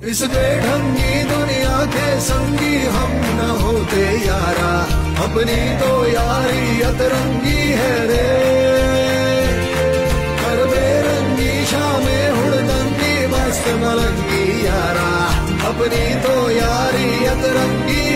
इस बेढंगी दुनिया के संगी हम न होते यारा, अपनी तो यारी अतरंगी है रे। कर बेरंगी शामें हुड़दंगी मस्त मलंगी यारा, अपनी तो यारी अतरंगी